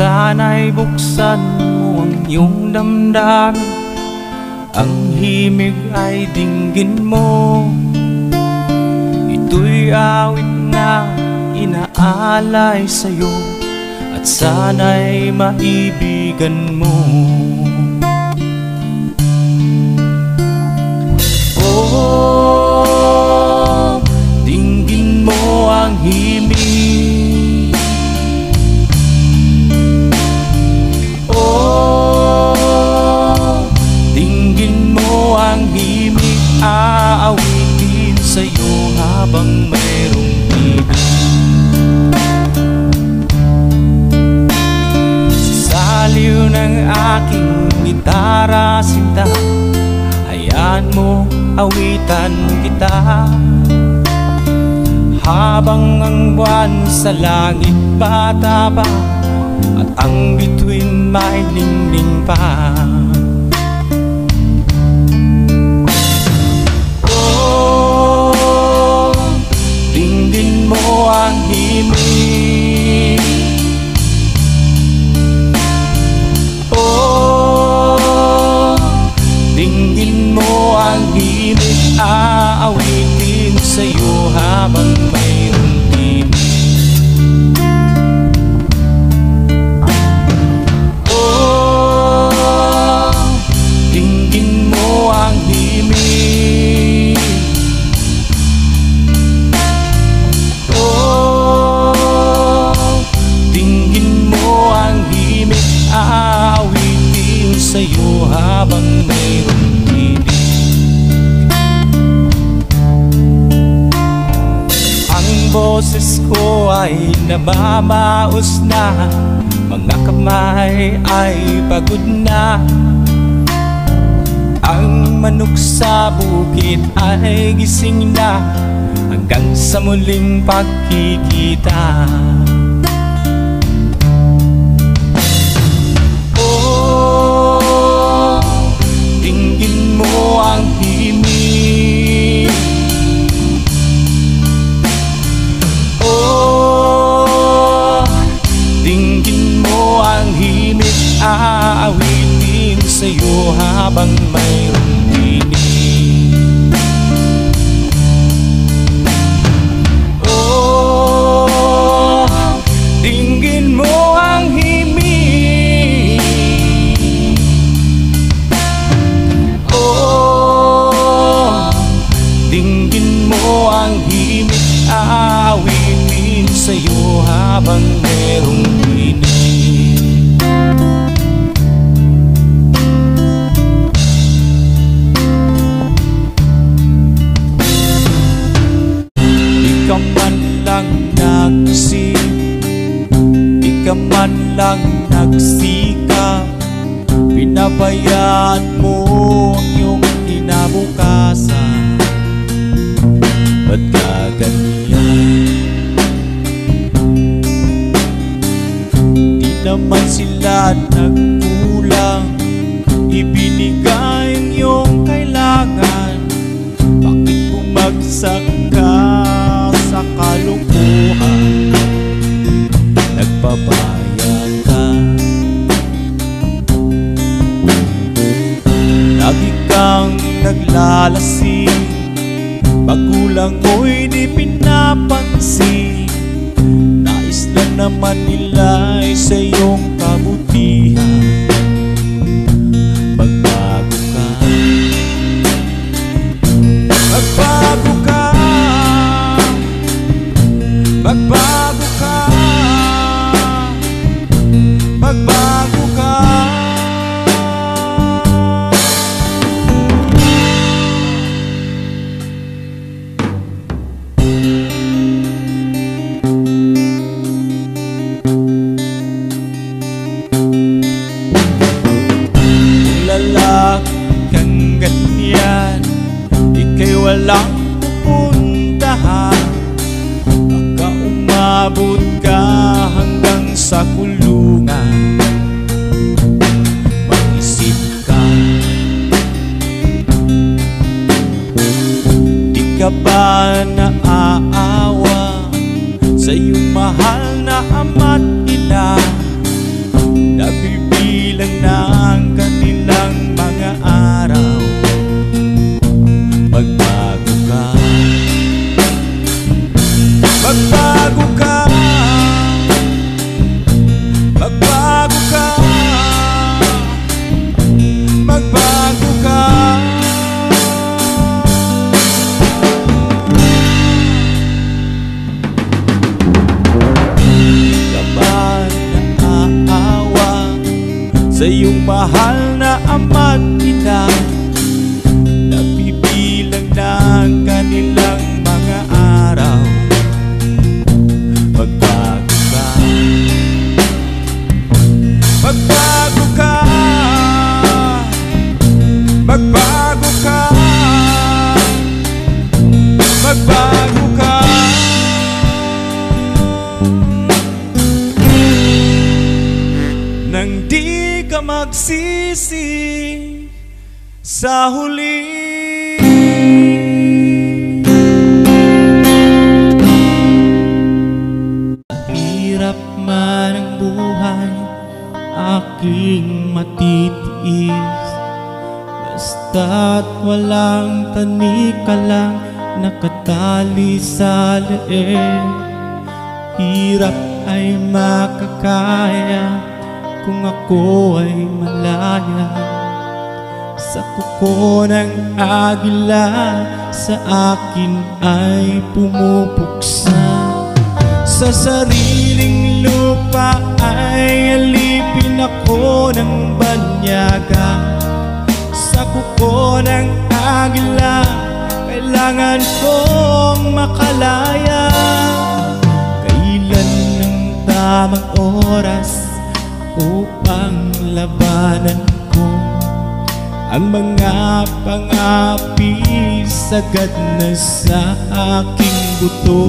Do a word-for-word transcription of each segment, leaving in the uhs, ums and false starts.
Sana'y buksan mo ang iyong damdamin, ang himig ay dinggin mo. Ito'y awit na inaalay sa'yo, at sana'y maibigan mo. Oh, dinggin mo ang himig. Oh, dinggin mo ang himig, aawitin sa'yo habang mayroong ibig. Sa saliw ng aking gitara, sinta, hayaan mo awitan kita. Habang ang buwan sa langit pataba, at ang bituin may ningning pa. Oh, dinggin mo ang himig. Oh, dinggin mo ang himig, aawitin sa'yo habang mayroong tinig. Oh, dinggin mo ang himig. Oh, dinggin mo ang himig, aawitin sa'yo habang mayroong tinig. Boses ko ay namamaos na, mga kamay ay pagod na. Ang manok sa bukid ay gising na, hanggang sa muling pagkikita. Oh, dinggin mo ang himig. Oh, dinggin mo ang himig, aawitin sa'yo habang mayroong tinig. Oh, dinggin mo ang himig. Oh, dinggin mo ang himig, aawitin sa'yo habang merong tinig. Di ka man lang nag-isip, di ka man lang nagsikap, pinabayaan mo ang iyong kinabukasan. Ba't ka ganyan? Di naman sila nagkulang, ibinigay ang iyong kailangan. Bakit bumagsak ka sa kalukuhan? Nagbabayad ka, lagi kang naglalasing, magulang mo'y di pinapansin. Nais lang naman nila ay sa iyong kabutihan. Magbago ka, magbago ka, magbago ka, magbago ka. Kang ganyan, ika'y walang pupuntahan. Baka umabot ka hanggang sa kulungan. Mag-isip ka, di ka ba naaawa sa iyong mahal na ama't ina? nabibilang na ang kanilang mga araw. Magbago ka, magbago ka, magbago ka, magbago ka. Sa iyong mahal na ama't ina, nabibilang na ang kanilang mga araw. Magbago ka, magbago ka, magbago ka, magbago ka. Nang di ka magsisi sa huli. Hirap man ang buhay, aking matitiis, basta't walang tanika lang nakatali sa leeg. Hirap ay makakaya kung ako ay malaya sa kuko ng agila, sa akin ay pumupuksa. Sa sariling lupa ay alipin ako ng banyaga. Sa kuko ng agila, kailangan kong makalaya. Kailan ang tamang oras upang labanan ko ang mga pangapi sagad na sa aking buto.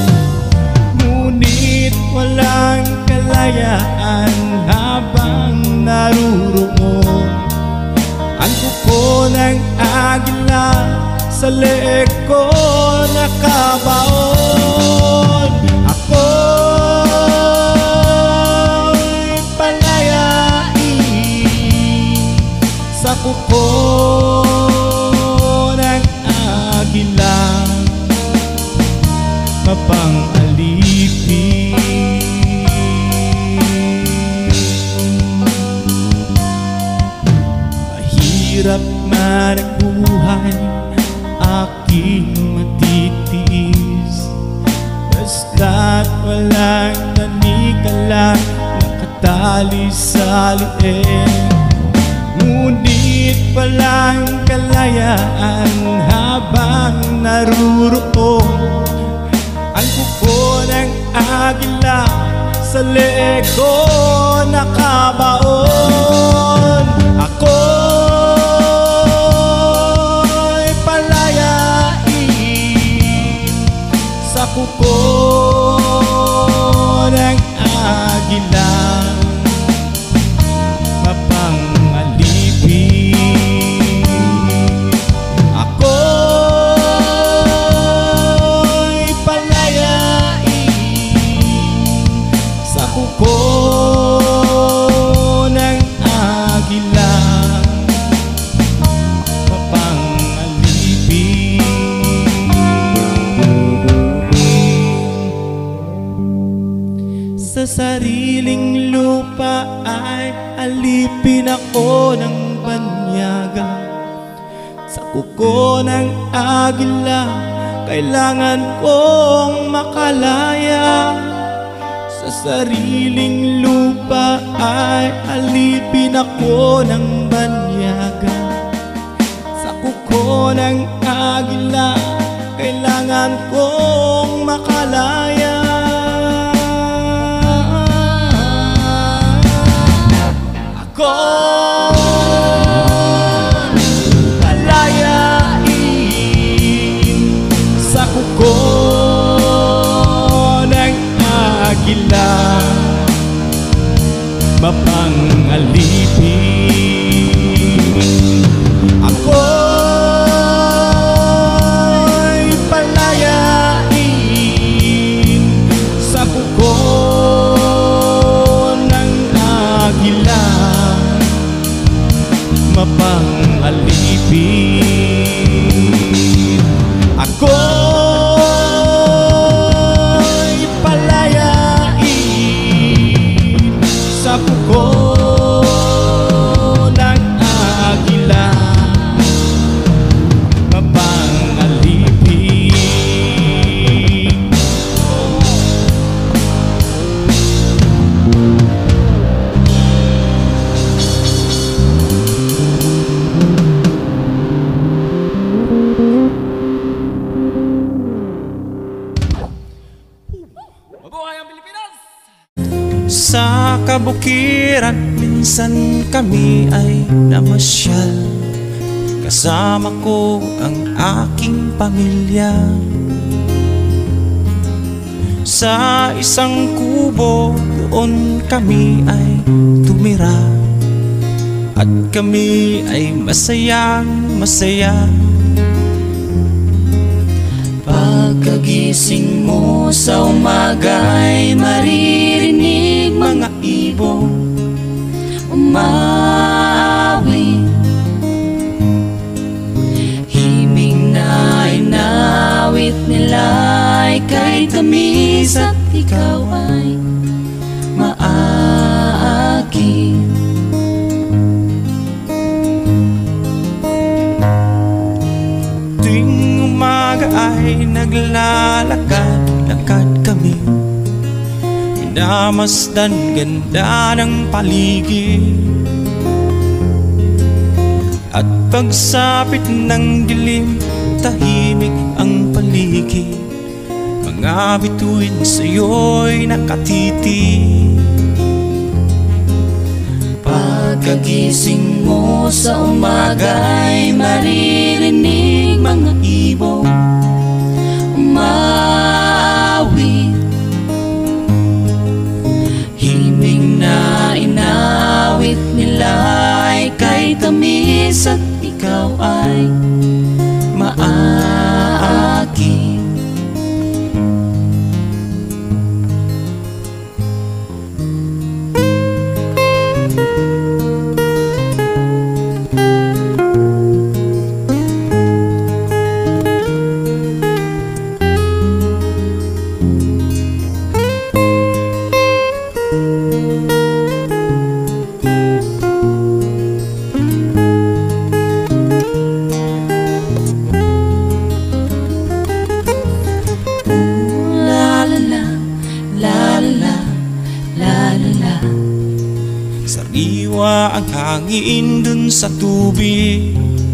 Ngunit walang kalayaan habang naruroon ang kuko ng agila, sa leeg ko nakabaon. Ako sa kuko ng agila, mapang-alipin. Mahirap man ang buhay, aking matitiis, basta't walang tanika lang nakatali sa leeg. Ngunit walang kalayaan habang naruroon ang kuko ng agila, sa leeg ko nakabaon. Ako'y palayain sa kuko ng agila, sa sariling lupa ay alipin ako ng banyaga. Sa kuko ng agila, kailangan kong makalaya. Sa sariling lupa ay alipin ako ng banyaga. Sa kuko ng agila, kailangan kong makalaya. Palayain sa kuko ng agila, mapang-alipin. Ako'y palayain sa kuko ng agila, Sa kabukiran minsan kami ay namasyal, kasama ko ang aking pamilya. Sa isang kubo doon kami ay tumira, at kami ay masayang masaya. Pagkagising mo sa umaga'y maririnig mga ibong umaawit, himig na inawit nila ay kay tamis at ikaw ay maaakin. Tuwing umaga ay naglalakad-lakad kami, minamasdan ganda ng paligid, at pagsapit ng dilim tahimik ang paligid. Mga bituin sa'yo'y nakatitig. Pagkagising mo sa umaga'y maririnig mga ibong umaawit, himig na inawit nila ay kay tamis at ikaw ay maaakin. Sariwa ang hangin dun sa tubig.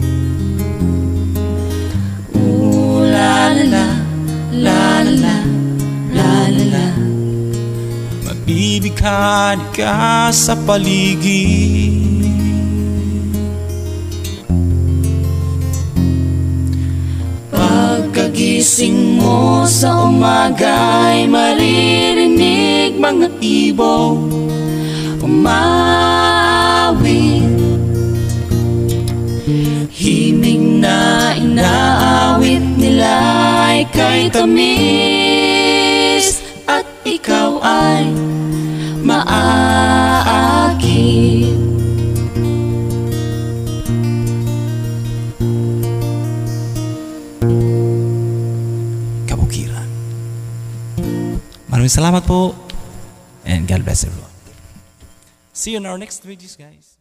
Ooh, la la la la la la la. Mabibighani ka sa paligid. Pagkagising mo sa umaga'y maririnig mga ibong umaawit, himig na inaawit nila ay kay tamis at ikaw ay maaakin. Kabukiran. Maraming salamat po, and God bless everyone. See you in our next videos, guys.